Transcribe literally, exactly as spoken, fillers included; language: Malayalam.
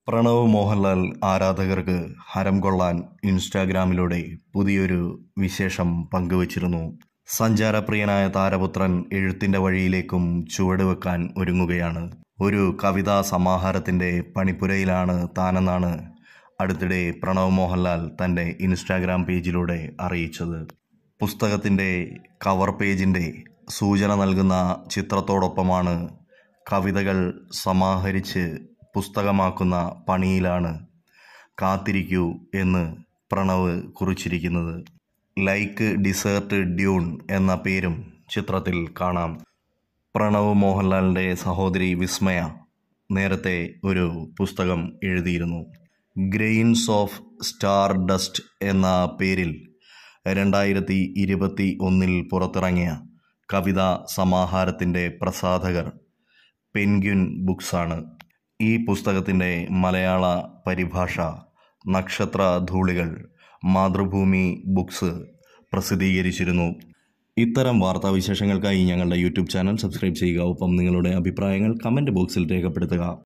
പ്രണവ് മോഹൻലാൽ ആരാധകർക്ക് ഹരം കൊള്ളാൻ ഇൻസ്റ്റാഗ്രാമിലൂടെ പുതിയൊരു വിശേഷം പങ്കുവച്ചിരുന്നു. സഞ്ചാരപ്രിയനായ താരപുത്രൻ എഴുത്തിൻ്റെ വഴിയിലേക്കും ചുവടുവെക്കാൻ ഒരുങ്ങുകയാണ്. ഒരു കവിതാ സമാഹാരത്തിൻ്റെ പണിപ്പുരയിലാണ് താനെന്നാണ് അടുത്തിടെ പ്രണവ് മോഹൻലാൽ തൻ്റെ ഇൻസ്റ്റാഗ്രാം പേജിലൂടെ അറിയിച്ചത്. പുസ്തകത്തിൻ്റെ കവർ പേജിൻ്റെ സൂചന നൽകുന്ന ചിത്രത്തോടൊപ്പമാണ് കവിതകൾ സമാഹരിച്ച് പുസ്തകമാക്കുന്ന പണിയിലാണ് കാത്തിരിക്കൂ എന്ന് പ്രണവ് കുറിച്ചിരിക്കുന്നത്. ലൈക്ക് ഡിസേർട്ട് ഡ്യൂൺ എന്ന പേരും ചിത്രത്തിൽ കാണാം. പ്രണവ് മോഹൻലാലിൻ്റെ സഹോദരി വിസ്മയ നേരത്തെ ഒരു പുസ്തകം എഴുതിയിരുന്നു. ഗ്രെയിൻസ് ഓഫ് സ്റ്റാർ ഡസ്റ്റ് എന്ന പേരിൽ രണ്ടായിരത്തി ഇരുപത്തി ഒന്നിൽ പുറത്തിറങ്ങിയ കവിതാ സമാഹാരത്തിൻ്റെ പ്രസാധകർ പെൻഗ്വിൻ ബുക്സാണ്. ഈ പുസ്തകത്തിൻ്റെ മലയാള പരിഭാഷ നക്ഷത്രധൂളികൾ മാതൃഭൂമി ബുക്സ് പ്രസിദ്ധീകരിച്ചിരുന്നു. ഇത്തരം വാർത്താവിശേഷങ്ങൾക്കായി ഞങ്ങളുടെ യൂട്യൂബ് ചാനൽ സബ്സ്ക്രൈബ് ചെയ്യുക. ഒപ്പം നിങ്ങളുടെ അഭിപ്രായങ്ങൾ കമൻറ്റ് ബോക്സിൽ രേഖപ്പെടുത്തുക.